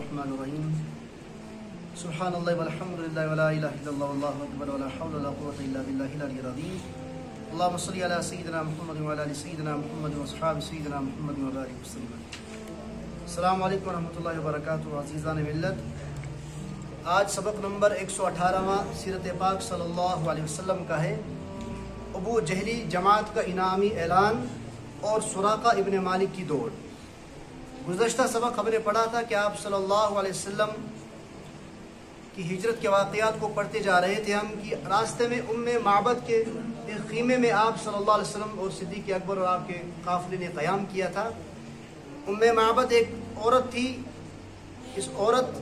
الرحمن الرحیم سبحان اللہ والحمد للہ ولا الہ الا اللہ واللہ اکبر ولا حول ولا قوة الا باللہ العلی العظیم اللہم صلی علی سیدنا محمد وعلی آل سیدنا محمد واصحاب سیدنا محمد وبارک وسلم۔ السلام علیکم ورحمۃ اللہ وبرکاتہ۔ عزیزان ملت، آج سبق نمبر 118واں سیرت پاک صلی اللہ علیہ وسلم کا ہے۔ ابو جہلی جماعت کا انعامی اعلان اور سراقہ ابن مالک کی دوڑ۔ گزشتہ سبق ہم نے پڑھا تھا کہ آپ صلی اللہ علیہ وسلم کی ہجرت کے واقعات کو پڑھتے جا رہے تھے ہم، کہ راستے میں ام معبد کے ایک خیمے میں آپ صلی اللہ علیہ وسلم اور صدیق اکبر اور آپ کے قافلے نے قیام کیا تھا۔ ام معبد ایک عورت تھی، اس عورت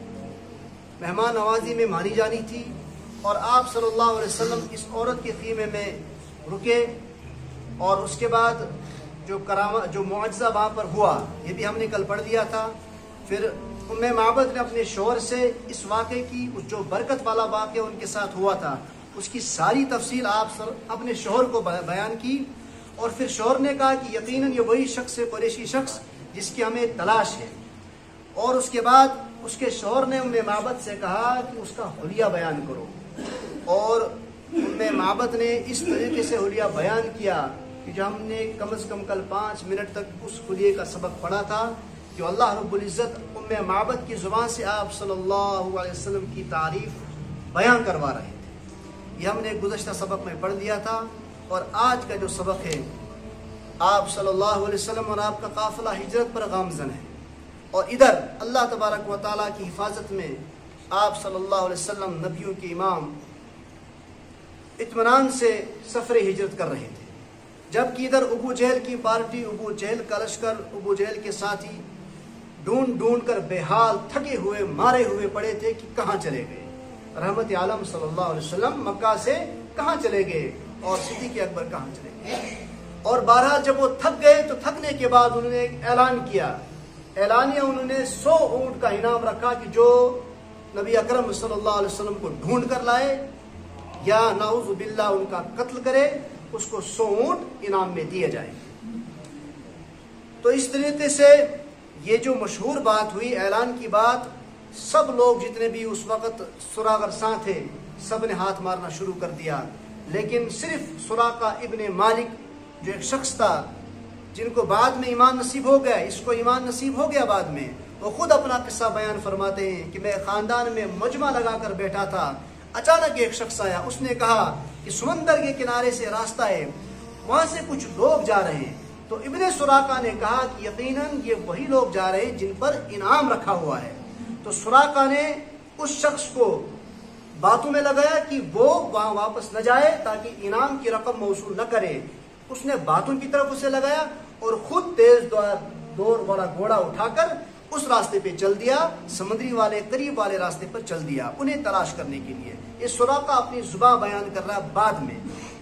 مہمان نوازی میں مانی جانی تھی، اور آپ صلی اللہ علیہ وسلم اس عورت کے خیمے میں رکے، اور اس کے بعد جو معجزہ وہاں پر ہوا یہ بھی ہم نے کل پڑھ دیا تھا۔ پھر ام معبد نے اپنے شوہر سے اس واقعے کی، جو برکت والا واقعہ ان کے ساتھ ہوا تھا، اس کی ساری تفصیل آپ اپنے شوہر کو بیان کی، اور پھر شوہر نے کہا کہ یقیناً یہ وہی شخص ہے، قریشی شخص جس کی ہمیں تلاش ہے۔ اور اس کے بعد اس کے شوہر نے ام معبد سے کہا کہ اس کا حلیہ بیان کرو، اور ام معبد نے اس طریقے سے حلیہ بیان کیا کہ جو ہم نے کم از کم کل 5 منٹ تک اس حلیے کا سبق پڑھا تھا، کہ اللہ رب العزت ام معبد کی زبان سے آپ صلی اللہ علیہ وسلم کی تعریف بیان کروا رہے تھے۔ یہ ہم نے گزشتہ سبق میں پڑھ لیا تھا، اور آج کا جو سبق ہے، آپ صلی اللہ علیہ وسلم اور آپ کا قافلہ ہجرت پر گامزن ہے، اور ادھر اللہ تبارک و تعالیٰ کی حفاظت میں آپ صلی اللہ علیہ وسلم نبیوں کے امام اطمینان سے سفر ہجرت کر رہے تھے، جبکہ ادھر ابو جہل کی پارٹی، ابو جہل کا لشکر، ابو جہل کے ساتھی ڈھونڈ ڈھونڈ کر بے حال، تھکے ہوئے، مارے ہوئے پڑے تھے کہ کہاں چلے گئے رحمت عالم صلی اللہ علیہ وسلم، مکہ سے کہاں چلے گئے، اور صدیق اکبر کہاں چلے گئے۔ اور بہرحال جب وہ تھک گئے تو تھکنے کے بعد انہوں نے ایک اعلان کیا، اعلانیہ انہوں نے 100 اونٹ کا انعام رکھا کہ جو نبی اکرم صلی اللہ علیہ وسلم کو ڈھونڈ کر لائے یا نعوذ باللہ ان کا قتل کرے، اس کو 100 اونٹ انعام میں دیے جائیں۔ تو اس طریقے سے یہ جو مشہور بات ہوئی، اعلان کی بات، سب لوگ جتنے بھی اس وقت سراغرساں تھے سب نے ہاتھ مارنا شروع کر دیا، لیکن صرف سراقہ ابن مالک جو ایک شخص تھا جن کو بعد میں ایمان نصیب ہو گیا، اس کو ایمان نصیب ہو گیا بعد میں، وہ خود اپنا قصہ بیان فرماتے ہیں کہ میں خاندان میں مجمع لگا کر بیٹھا تھا، اچانک ایک شخص آیا، اس نے کہا کہ سمندر کے کنارے سے راستہ ہے، وہاں سے کچھ لوگ جا رہے ہیں۔ تو ابن سراقہ نے کہا کہ یقیناً یہ وہی لوگ جا رہے ہیں جن پر انعام رکھا ہوا ہے۔ تو سراقہ نے اس شخص کو باتوں میں لگایا کہ وہ وہاں واپس نہ جائے تاکہ انعام کی رقم موصول نہ کرے۔ اس نے باتوں کی طرف اسے لگایا اور خود تیز دوڑ والا گھوڑا اٹھا کر اس راستے پہ چل دیا، سمندری والے قریب والے راستے پر چل دیا انہیں تلاش کرنے کے لیے۔ یہ سراقہ اپنی زبان بیان کر رہا بعد میں۔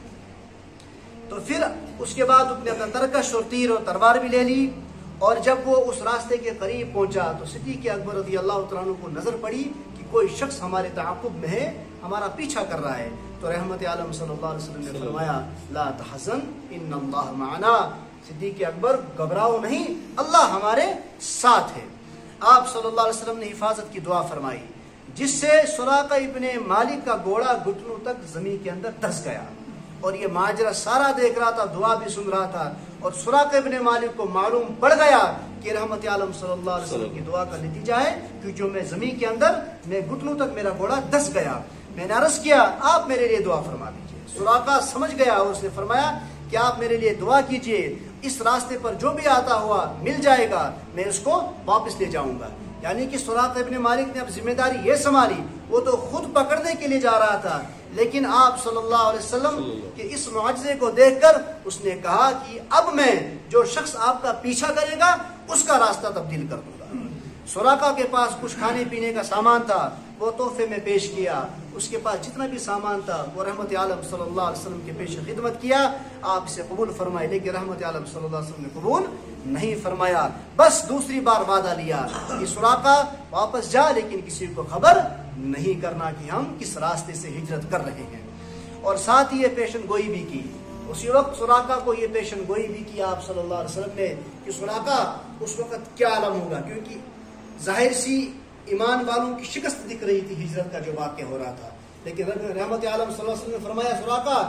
تو پھر اس کے بعد اس نے اپنا ترکش اور تیر اور تلوار بھی لے لی، اور جب وہ اس راستے کے قریب پہنچا تو صدیق اکبر رضی اللہ تعالیٰ عنہ کو نظر پڑی کہ کوئی شخص ہمارے تعاقب میں ہے، ہمارا پیچھا کر رہا ہے۔ تو رحمت عالم صلی اللہ علیہ وسلم نے فرمایا لا تحزن ان اللہ معنا، صدیق اکبر گھبراؤ نہیں، اللہ ہمارے ساتھ ہے۔ آپ صلی اللہ علیہ وسلم نے حفاظت کی دعا فرمائی، جس سے سراقہ ابن مالک کا گھوڑا گھٹنوں تک زمین کے اندر دھس گیا، اور یہ ماجرا سارا دیکھ رہا تھا، دعا بھی سن رہا تھا، اور سراقہ ابن مالک کو معلوم پڑ گیا کہ رحمت عالم صلی اللہ علیہ وسلم کی دعا کا نتیجہ ہے کہ جو میں زمین کے اندر میں گھٹنوں تک میرا گھوڑا دھس گیا۔ میں نے عرض کیا آپ میرے لیے دعا فرما دیجیے۔ سراقہ سمجھ گیا اور اس نے فرمایا کہ آپ میرے لیے دعا کیجیے، اس راستے پر جو بھی آتا ہوا مل جائے گا، میں اس کو واپس لے جاؤں گا۔ یعنی کہ سراقہ ابن مالک نے اب ذمہ داری یہ سنبھالی، وہ تو خود پکڑنے کے لیے جا رہا تھا، لیکن آپ صلی اللہ علیہ وسلم کے اس معجزے کو دیکھ کر اس نے کہا کہ اب میں جو شخص آپ کا پیچھا کرے گا اس کا راستہ تبدیل کر دوں گا۔ سراقہ کے پاس کچھ کھانے پینے کا سامان تھا، وہ تحفے میں پیش کیا، اس کے پاس جتنا بھی سامان تھا وہ رحمت عالم صلی اللہ علیہ وسلم کے پیش خدمت کیا، آپ اسے قبول فرمائے، لیکن رحمت عالم صلی اللہ علیہ وسلم نے قبول نہیں فرمایا۔ بس دوسری بار وعدہ لیا کہ سراقہ واپس جا، لیکن کسی کو خبر نہیں کرنا کہ ہم کس راستے سے ہجرت کر رہے ہیں، اور ساتھ ہی یہ پیشن گوئی بھی کی۔ اسی وقت سراقہ کو یہ پیشن گوئی بھی کی آپ صلی اللہ علیہ وسلم نے کہ سراقہ اس وقت کیا عالم ہوگا، کیونکہ ظاہر سی ایمان والوں کی شکست دکھ رہی تھی ہجرت کا جو واقعہ ہو رہا تھا. لیکن رحمت عالم صلی اللہ علیہ وسلم نے فرمایا سراقہ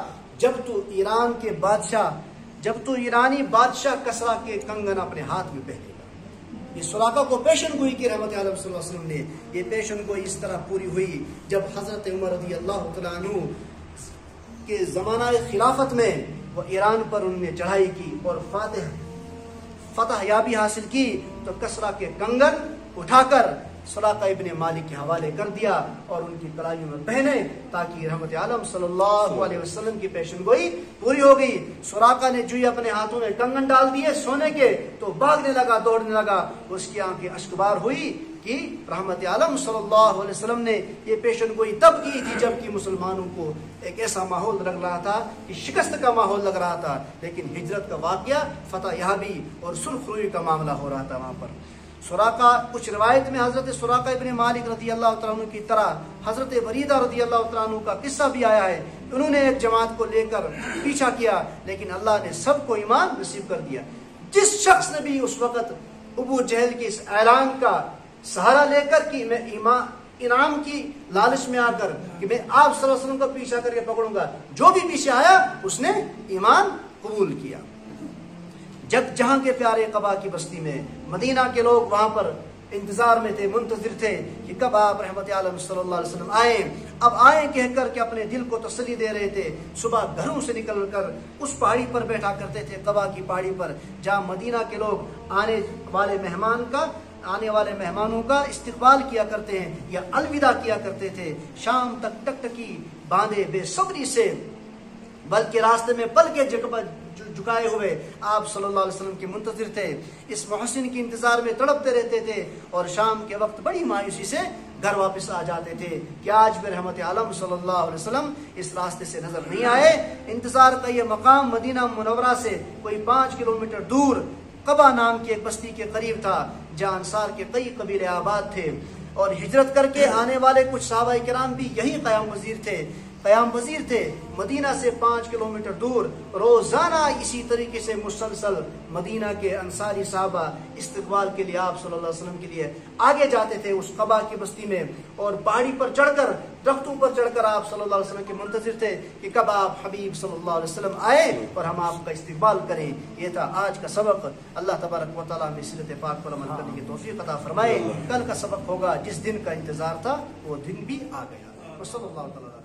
جب تو ایرانی بادشاہ کسرا کے کنگن اپنے ہاتھ میں پہنے گا. یہ سراقہ کو پیشن گوئی کی رحمت عالم صلی اللہ علیہ وسلم نے. یہ پیشن گوئی اس طرح پوری ہوئی جب حضرت عمر رضی اللہ تعالیٰ عنہ کے زمانہ خلافت میں وہ ایران پر انہوں نے چڑھائی کی اور فتح یابی حاصل کی تو کسرا کے کنگن اٹھا کر سراقہ ابن مالک کے حوالے کر دیا اور ان کی کلائیوں میں پہنے تاکہ رحمت عالم صلی اللہ علیہ وسلم کی پیشن گوئی پوری ہو گئی. سراقہ نے جو اپنے ہاتھوں میں کنگن ڈال دیے سونے کے تو بھاگنے لگا, دوڑنے لگا. اس کی آنکھیں اشکبار ہوئی کہ رحمت عالم صلی اللہ علیہ وسلم نے یہ پیشن گوئی تب کی تھی جب کہ مسلمانوں کو ایک ایسا ماحول لگ رہا تھا کہ شکست کا ماحول لگ رہا تھا. لیکن ہجرت کا واقعہ فتح یابی اور سرخ روئی کا معاملہ ہو رہا تھا وہاں پر. سراقہ کچھ روایت میں حضرت سراقہ ابن مالک رضی اللہ تعالیٰ عنہ کی طرح حضرت بریدہ رضی اللہ تعالیٰ عنہ کا قصہ بھی آیا ہے. انہوں نے ایک جماعت کو لے کر پیچھا کیا لیکن اللہ نے سب کو ایمان نصیب کر دیا. جس شخص نے بھی اس وقت ابو جہل کے اس اعلان کا سہارا لے کر کہ میں انعام کی لالچ میں آ کر کہ میں آپ صلی اللہ علیہ وسلم کو پیچھا کر کے پکڑوں گا, جو بھی پیچھے آیا اس نے ایمان قبول کیا. جب جہاں کے پیارے قبا کی بستی میں مدینہ کے لوگ وہاں پر انتظار میں تھے, منتظر تھے کہ کب آپ رحمت عالم صلی اللہ علیہ وسلم آئیں. اب آئیں کہہ کر کے اپنے دل کو تسلی دے رہے تھے. صبح گھروں سے نکل کر اس پہاڑی پر بیٹھا کرتے تھے, قبا کی پہاڑی پر, جہاں مدینہ کے لوگ آنے والے مہمانوں کا استقبال کیا کرتے ہیں یا الوداع کیا کرتے تھے. شام تک ٹکٹکی باندھے بے صبری سے, بلکہ راستے میں پل کے جھکائے ہوئے آپ صلی اللہ علیہ وسلم کے منتظر تھے. اس محسن کے انتظار میں تڑپتے رہتے تھے اور شام کے وقت بڑی مایوسی سے گھر واپس آ جاتے تھے کہ آج بھی رحمت عالم صلی اللہ علیہ وسلم اس راستے سے نظر نہیں آئے. انتظار کا یہ مقام مدینہ منورہ سے کوئی 5 کلومیٹر دور قبا نام کی ایک بستی کے قریب تھا جہاں انصار کے کئی قبیلے آباد تھے اور ہجرت کر کے آنے والے کچھ صحابہ کرام بھی یہی قیام پذیر تھے. مدینہ سے 5 کلومیٹر دور روزانہ اسی طریقے سے مسلسل مدینہ کے انصاری صحابہ استقبال کے لیے آپ صلی اللہ علیہ وسلم کے لیے آگے جاتے تھے اس قبا کی بستی میں, اور پہاڑی پر چڑھ کر, درختوں پر چڑھ کر آپ صلی اللہ علیہ وسلم کے منتظر تھے کہ کب آپ حبیب صلی اللہ علیہ وسلم آئے اور ہم آپ کا استقبال کریں. یہ تھا آج کا سبق. اللہ تبارک و تعالیٰ ہمیں سیرت پاک پر عمل کرنے کی توفیق عطا فرمائے. کل کا سبق ہوگا جس دن کا انتظار تھا وہ دن بھی آ گیا. صلی اللہ تعالیٰ